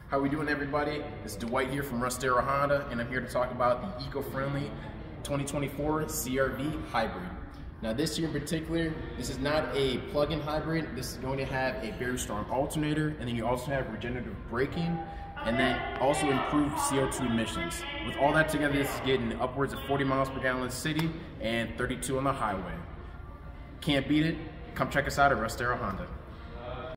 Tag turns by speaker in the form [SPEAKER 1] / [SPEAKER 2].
[SPEAKER 1] How we doing, everybody? It's Dwight here from Russ Darrow Honda, and I'm here to talk about the eco-friendly 2024 CR-V Hybrid. Now this year in particular, this is not a plug-in hybrid. This is going to have a very strong alternator, and then you also have regenerative braking, and then also improved CO2 emissions. With all that together, this is getting upwards of 40 miles per gallon in the city and 32 on the highway. Can't beat it. Come check us out at Russ Darrow Honda.